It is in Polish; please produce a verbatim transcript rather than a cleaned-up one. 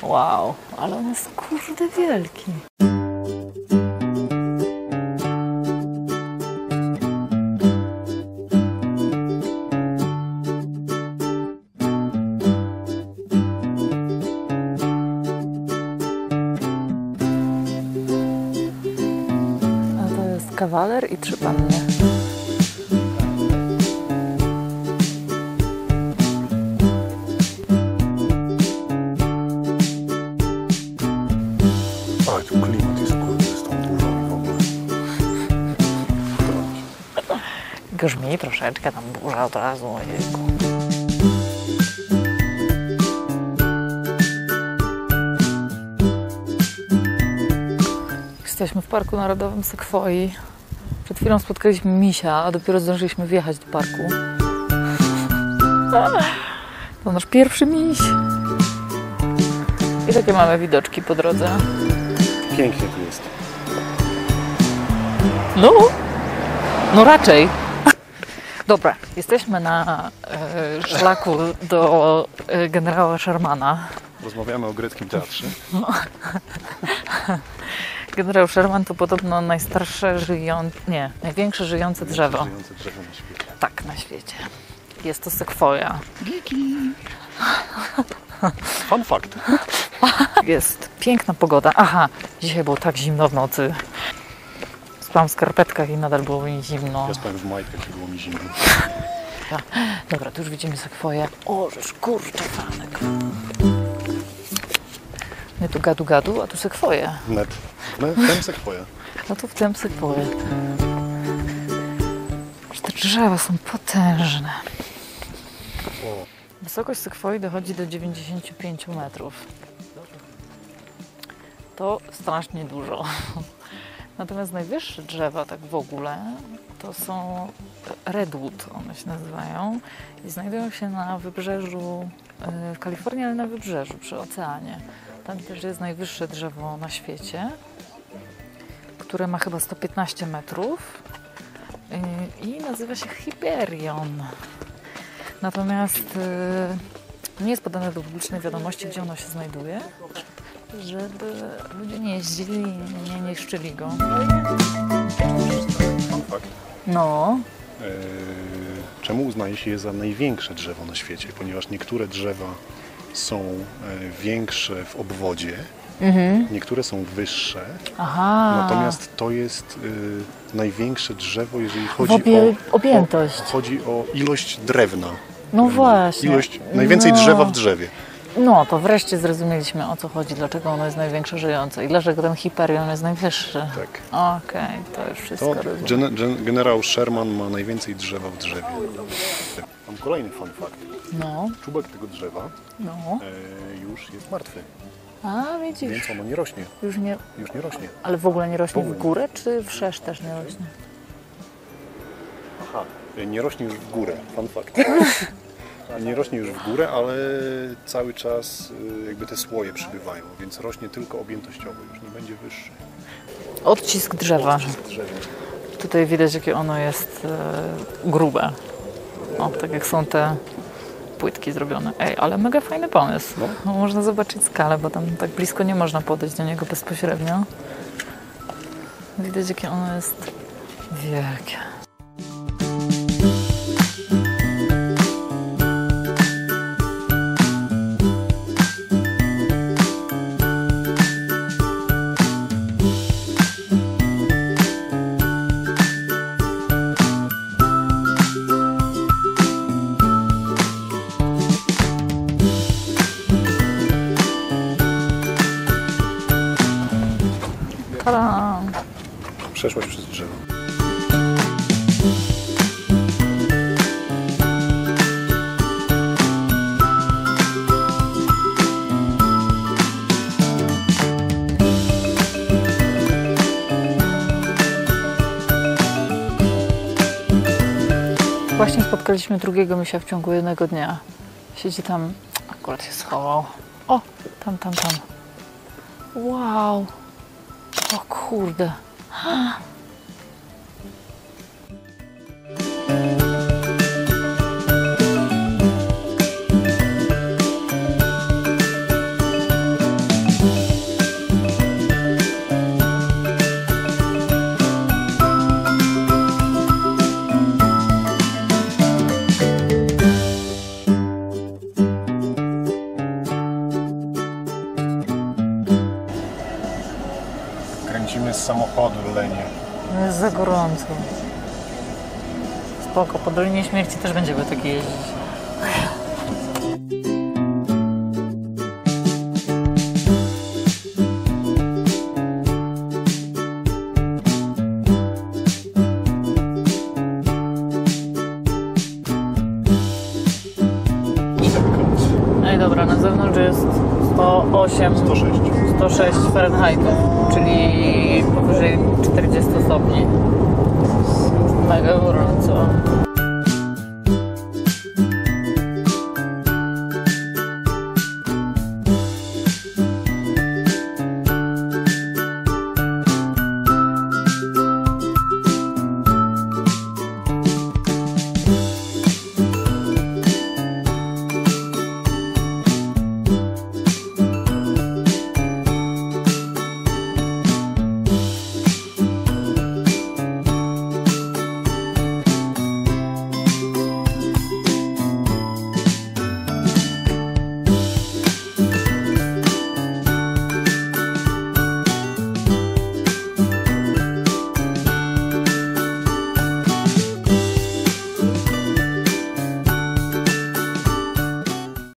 Wow, ale on jest kurde wielki. A to jest kawaler i trzy panny. Grzmi troszeczkę, tam burza od razu, ojejku. Jesteśmy w Parku Narodowym Sekwoi. Przed chwilą spotkaliśmy misia, a dopiero zdążyliśmy wjechać do parku. To nasz pierwszy miś. I takie mamy widoczki po drodze. Pięknie tu jest. No, no raczej. Dobra, jesteśmy na e, szlaku do e, generała Shermana. Rozmawiamy o greckim teatrze. No. Generał Sherman to podobno najstarsze żyjące, nie, największe żyjące drzewo. Żyjące drzewo na świecie. Tak, na świecie. Jest to sekwoja. Geeki. Fun fact. Jest piękna pogoda. Aha, dzisiaj było tak zimno w nocy. Spałam w skarpetkach i nadal było mi zimno. Ja spałem w majtkach i było mi zimno. Dobra, tu już widzimy sekwoję. O, żeż kurczę, fanek. My tu gadu gadu, a tu sekwoję. Net. No, ten sekwoja. No to w tym sekwoję. Te drzewa są potężne. O. Wysokość sekwoi dochodzi do dziewięćdziesięciu pięciu metrów. To strasznie dużo. Natomiast najwyższe drzewa, tak w ogóle, to są redwood, one się nazywają. I znajdują się na wybrzeżu, w Kalifornii, ale na wybrzeżu, przy oceanie. Tam też jest najwyższe drzewo na świecie, które ma chyba sto piętnaście metrów i nazywa się Hyperion. Natomiast nie jest podane do publicznej wiadomości, gdzie ono się znajduje, żeby ludzie nie jeździli i nie niszczyli go. No. Eee, czemu uznaje się je za największe drzewo na świecie? Ponieważ niektóre drzewa są e, większe w obwodzie, mhm. niektóre są wyższe. Aha. Natomiast to jest e, największe drzewo, jeżeli chodzi Obie- o objętość. O, chodzi o ilość drewna. No właśnie. Ilość, najwięcej no. drzewa w drzewie. No, to wreszcie zrozumieliśmy, o co chodzi, dlaczego ono jest największe żyjące i dlaczego ten Hyperion jest najwyższy. Tak. Okej, okay, to już wszystko to rozumiem. Gen, gen, generał Sherman ma najwięcej drzewa w drzewie. Mam kolejny fun fact. No. Czubek tego drzewa no. e, już jest martwy. A, widzisz. Więc ono nie rośnie. Już nie, już nie rośnie. Ale w ogóle nie rośnie w, w górę, czy wszerz też nie rośnie? Aha, nie rośnie już w górę. Fun fact. Nie rośnie już w górę, ale cały czas jakby te słoje przybywają, więc rośnie tylko objętościowo, już nie będzie wyższy. Odcisk drzewa. Odcisk drzewa. Tutaj widać, jakie ono jest e, grube. O, tak jak są te płytki zrobione. Ej, ale mega fajny pomysł. No. No, można zobaczyć skalę, bo tam tak blisko nie można podejść do niego bezpośrednio. Widać, jakie ono jest wielkie. Ta-da! Przeszłaś przez drzewo. Właśnie spotkaliśmy drugiego misia w ciągu jednego dnia. Siedzi tam, akurat się schował. O, tam, tam, tam. Wow! O kurde. Wychodzimy z samochodu, Lenie. No jest za gorąco. Spoko, po Dolinie Śmierci też będziemy takie jeździć. No i dobra, na zewnątrz jest sto osiem, sto sześć. sto sześć Fahrenheitów, czyli powyżej czterdzieści stopni. Mega gorąco.